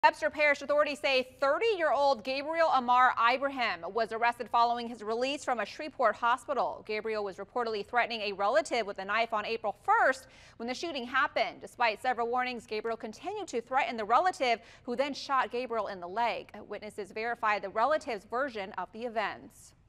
Webster Parish authorities say 30-year-old Gabriel Amr Ibrahim was arrested following his release from a Shreveport hospital. Gabriel was reportedly threatening a relative with a knife on April 1st when the shooting happened. Despite several warnings, Gabriel continued to threaten the relative, who then shot Gabriel in the leg. Witnesses verified the relative's version of the events.